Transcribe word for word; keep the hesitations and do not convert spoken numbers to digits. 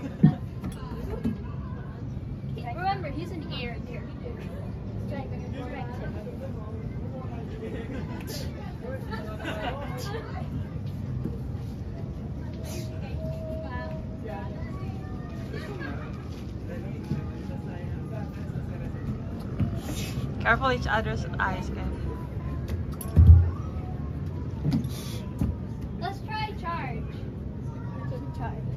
Remember, he's an ear character. Strike, strike him. Careful each other's eyes, guys. Let's try charge. Charge.